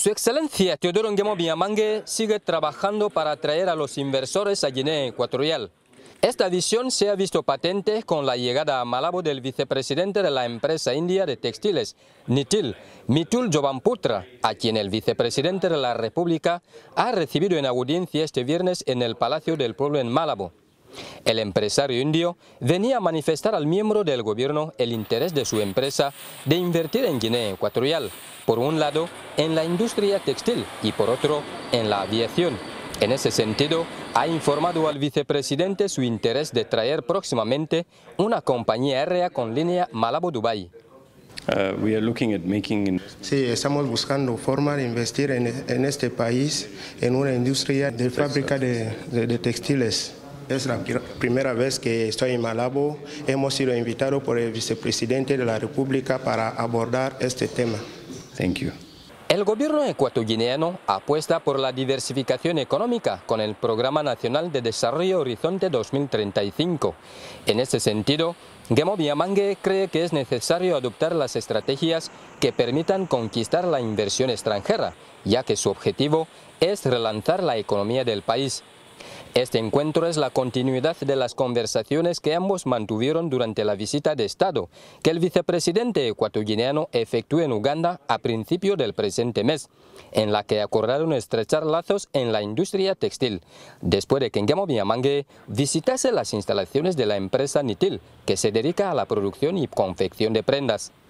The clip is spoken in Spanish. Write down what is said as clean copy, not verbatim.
Su Excelencia Teodoro Nguema Biamangue sigue trabajando para atraer a los inversores a Guinea Ecuatorial. Esta visión se ha visto patente con la llegada a Malabo del vicepresidente de la empresa india de textiles, Nitil, Mitul Jovanputra, a quien el vicepresidente de la República ha recibido en audiencia este viernes en el Palacio del Pueblo en Malabo. El empresario indio venía a manifestar al miembro del gobierno el interés de su empresa de invertir en Guinea Ecuatorial, por un lado en la industria textil y por otro en la aviación. En ese sentido, ha informado al vicepresidente su interés de traer próximamente una compañía aérea con línea Malabo-Dubái. Sí, estamos buscando forma de investir en este país en una industria de fábrica de textiles. Es la primera vez que estoy en Malabo. Hemos sido invitados por el vicepresidente de la República para abordar este tema. Thank you. El gobierno ecuatoguineano apuesta por la diversificación económica con el Programa Nacional de Desarrollo Horizonte 2035. En ese sentido, Nguema Biamangue cree que es necesario adoptar las estrategias que permitan conquistar la inversión extranjera, ya que su objetivo es relanzar la economía del país. Este encuentro es la continuidad de las conversaciones que ambos mantuvieron durante la visita de Estado que el vicepresidente ecuatoguineano efectuó en Uganda a principio del presente mes, en la que acordaron estrechar lazos en la industria textil, después de que Nguema Biamangue visitase las instalaciones de la empresa Nitil, que se dedica a la producción y confección de prendas.